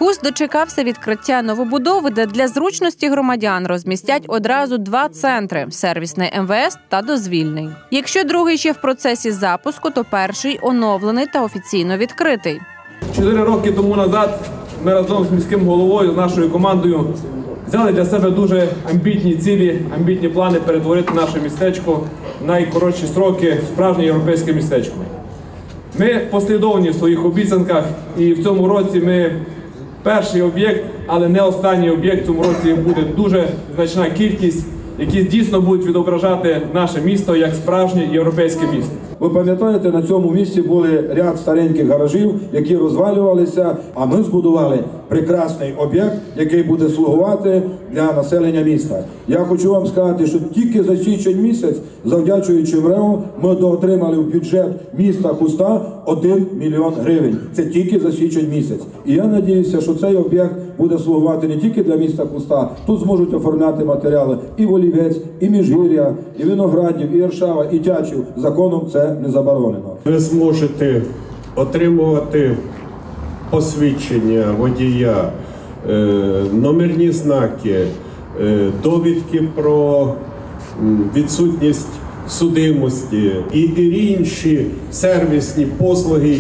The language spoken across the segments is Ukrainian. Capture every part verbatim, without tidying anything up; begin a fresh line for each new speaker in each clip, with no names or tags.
Хуст дочекався відкриття новобудови, де для зручності громадян розмістять одразу два центри – сервісний ем ве ес та дозвільний. Якщо другий ще в процесі запуску, то перший оновлений та офіційно відкритий.
Чотири роки тому назад ми разом з міським головою, з нашою командою взяли для себе дуже амбітні цілі, амбітні плани перетворити наше містечко в найкоротші строки в справжнє європейське містечко. Ми послідовні в своїх обіцянках, і в цьому році ми перший об'єкт, але не останній об'єкт. В цьому році буде дуже значна кількість, які дійсно будуть відображати наше місто як справжнє європейське місто.
Ви пам'ятаєте, на цьому місці були ряд стареньких гаражів, які розвалювалися, а ми збудували прекрасний об'єкт, який буде слугувати для населення міста. Я хочу вам сказати, що тільки за січень місяць, завдячуючи МРЕО, ми доотримали в бюджет міста Хуста один мільйон гривень. Це тільки за січень місяць. І я сподіваюся, що цей об'єкт буде слугувати не тільки для міста Хуста. Тут зможуть оформляти матеріали і Волівець, і Міжгір'я, і Виноградів, і Іршава, і Тячів. Законом це не заборонено.
Ви зможете отримувати посвідчення водія, номерні знаки, довідки про відсутність судимості і інші сервісні послуги.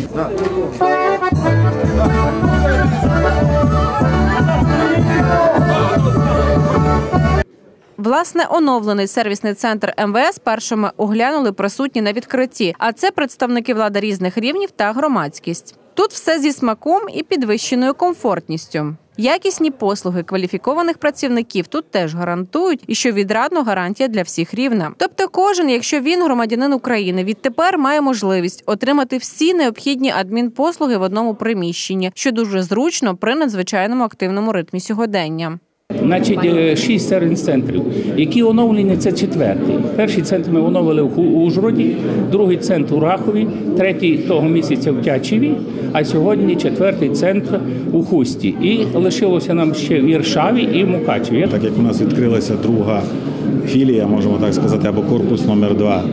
Власне, оновлений сервісний центр ем ве ес першими оглянули присутні на відкритті, а це представники влади різних рівнів та громадськість. Тут все зі смаком і підвищеною комфортністю. Якісні послуги кваліфікованих працівників тут теж гарантують, і що відрадно гарантія для всіх рівна. Тобто кожен, якщо він громадянин України, відтепер має можливість отримати всі необхідні адмінпослуги в одному приміщенні, що дуже зручно при надзвичайному активному ритмі сьогодення.
Значить, шість сервіс-центрів, які оновлені, це четвертий. Перший центр ми оновили в Ужгороді, другий центр у Рахові, третій того місяця в Тячеві, а сьогодні четвертий центр у Хусті. І лишилося нам ще в Іршаві і в Мукачеві.
Так як у нас відкрилася друга філія, можемо так сказати, або корпус номер два,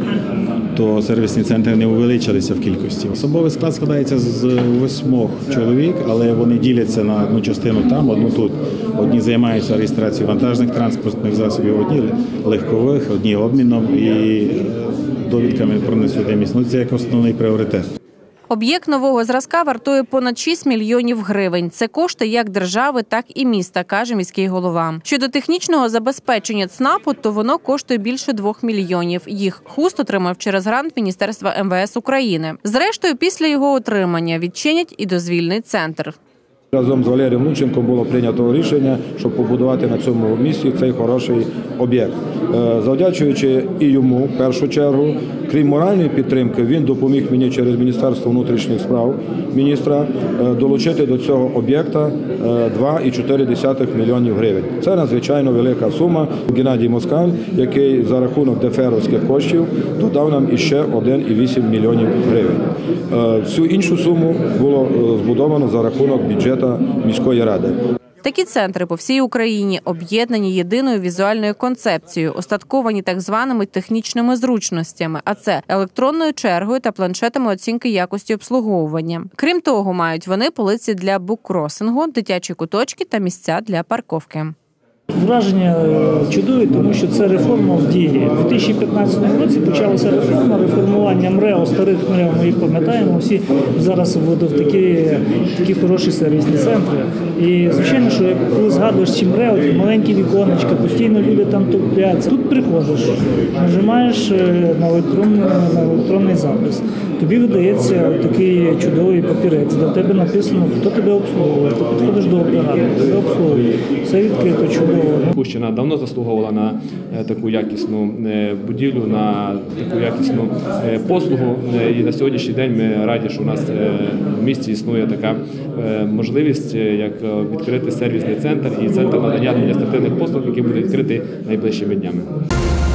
то сервісні центри не увеличилися в кількості. Особовий склад складається з восьмох чоловік, але вони діляться на одну частину там, одну тут. Одні займаються реєстрацією вантажних транспортних засобів, одні легкових, одні обміном і довідками про несудимість. Ну, це як основний пріоритет.
Об'єкт нового зразка вартує понад шість мільйонів гривень. Це кошти як держави, так і міста, каже міський голова. Щодо технічного забезпечення ЦНАПу, то воно коштує більше двох мільйонів. Їх Хуст отримав через грант Міністерства ем ве ес України. Зрештою, після його отримання відчинять і дозвільний центр.
Разом з Валерієм Лунченком було прийнято рішення, щоб побудувати на цьому місці цей хороший об'єкт. Завдячуючи і йому, в першу чергу, крім моральної підтримки, він допоміг мені через Міністерство внутрішніх справ міністра долучити до цього об'єкта два цілих чотири десятих мільйонів гривень. Це надзвичайно велика сума. Геннадій Москаль, який за рахунок деферовських коштів додав нам іще один цілих вісім мільйонів гривень. Всю іншу суму було збудовано за рахунок бюджету міської ради.
Такі центри по всій Україні об'єднані єдиною візуальною концепцією, остатковані так званими технічними зручностями, а це електронною чергою та планшетами оцінки якості обслуговування. Крім того, мають вони полиці для буккросингу, дитячі куточки та місця для парковки.
Враження чудові, тому що це реформа в дії. У дві тисячі п'ятнадцятому році почалася реформа, реформування МРЕО, старих МРЕО, ми їх пам'ятаємо, всі зараз вводять такі, такі хороші сервісні центри. І, звичайно, що коли згадуєш ці МРЕО, маленькі віконечка, постійно люди там тупляться. Тут приходиш, нажимаєш на електронний, на електронний запис. Тобі видається такий чудовий папірець, де в тебе написано, хто тебе обслуговує, ти підходиш до оператора, тебе обслуговує. Все відкрито, чудово.
Хустщина давно заслуговувала на таку якісну будівлю, на таку якісну послугу. І на сьогоднішній день ми раді, що у нас в місті існує така можливість, як відкрити сервісний центр і центр надання адміністративних послуг, який буде відкритий найближчими днями.